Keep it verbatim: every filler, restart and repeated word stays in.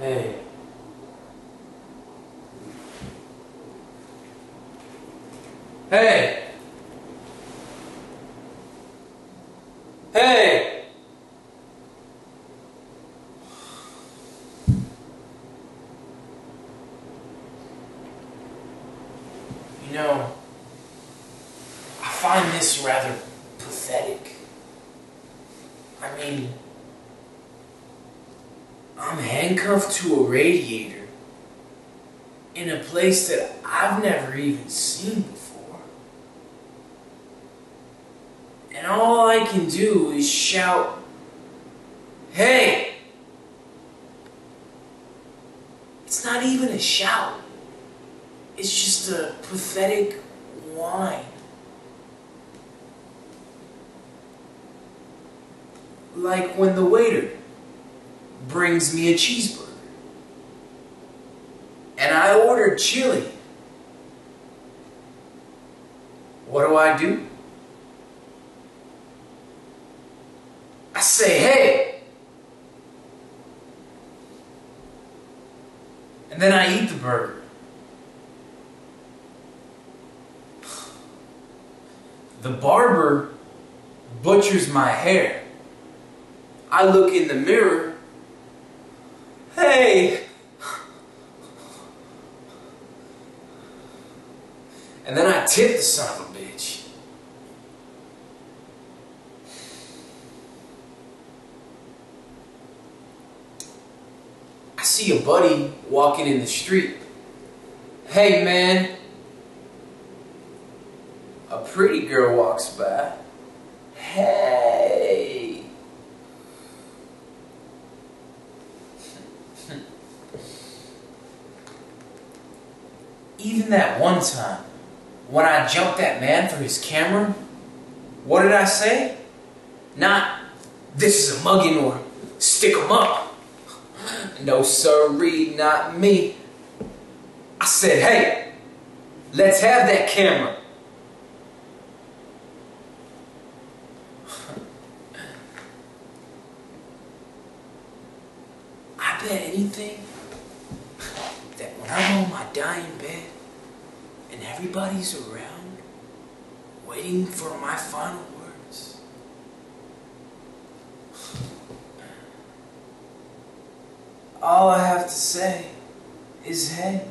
Hey. Hey! Hey! You know, I find this rather pathetic. I mean, I'm handcuffed to a radiator in a place that I've never even seen before. And all I can do is shout, "Hey!" It's not even a shout. It's just a pathetic whine. Like when the waiter brings me a cheeseburger and I ordered chili. What do I do? I say, "Hey!" And then I eat the burger. The barber butchers my hair. I look in the mirror. "Hey!" And then I tip the son of a bitch. I see a buddy walking in the street. "Hey man." A pretty girl walks by. "Hey." Even that one time, when I jumped that man for his camera, what did I say? Not, "This is a mugging," or "Stick 'em up." No sirree, not me. I said, "Hey, let's have that camera." I bet anything that when I'm on my dying bed and everybody's around waiting for my final words, all I have to say is, "Hey."